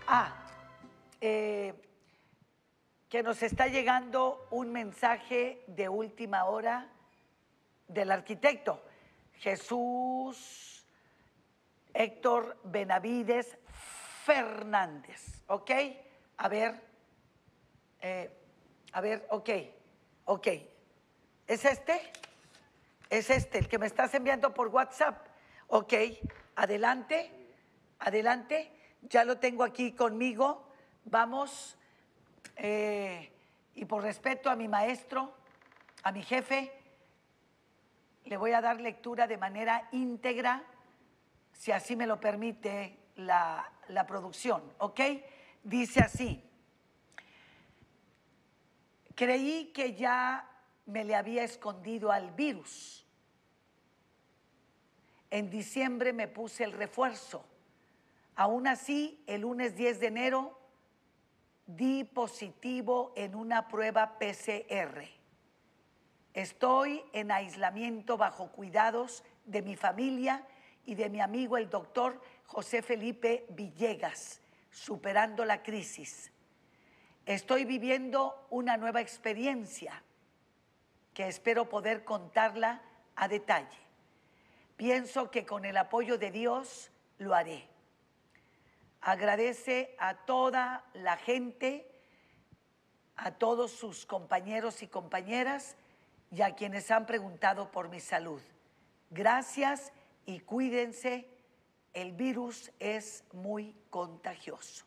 Ah, que nos está llegando un mensaje de última hora del arquitecto Jesús Héctor Benavides Fernández, ¿ok? A ver, ok. ¿Es este? Es este, el que me estás enviando por WhatsApp. Ok, adelante, adelante. Ya lo tengo aquí conmigo. Vamos, y por respeto a mi maestro, a mi jefe, le voy a dar lectura de manera íntegra, si así me lo permite la producción, ¿ok? Dice así: creí que ya me le había escondido al virus. En diciembre me puse el refuerzo. Aún así, el lunes 10 de enero di positivo en una prueba PCR. Estoy en aislamiento bajo cuidados de mi familia y de mi amigo el doctor José Felipe Villegas, superando la crisis. Estoy viviendo una nueva experiencia que espero poder contarla a detalle. Pienso que con el apoyo de Dios lo haré. Agradece a toda la gente, a todos sus compañeros y compañeras y a quienes han preguntado por mi salud. Gracias y cuídense, el virus es muy contagioso.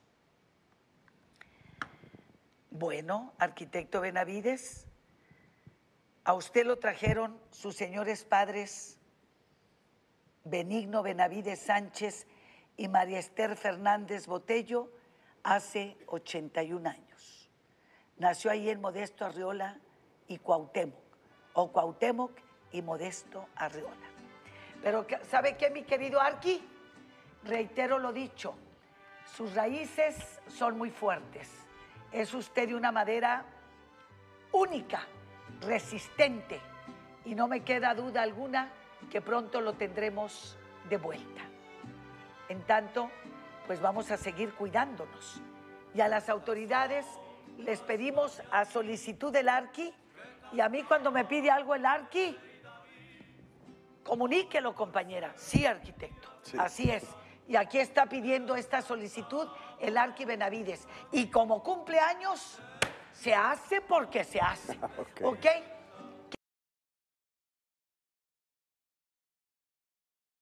Bueno, arquitecto Benavides, a usted lo trajeron sus señores padres Benigno Benavides Sánchez y María Esther Fernández Botello hace 81 años. Nació ahí en Modesto Arriola y Cuauhtémoc, o Cuauhtémoc y Modesto Arriola. Pero ¿sabe qué, mi querido Arqui? Reitero lo dicho, sus raíces son muy fuertes. Es usted de una madera única, resistente, y no me queda duda alguna que pronto lo tendremos de vuelta. En tanto, pues vamos a seguir cuidándonos. Y a las autoridades les pedimos a solicitud del Arqui, y a mí cuando me pide algo el Arqui, comuníquelo, compañera. Sí, arquitecto, sí. Así es. Y aquí está pidiendo esta solicitud el Arqui Benavides. Y como cumpleaños, se hace porque se hace. ¿Ok?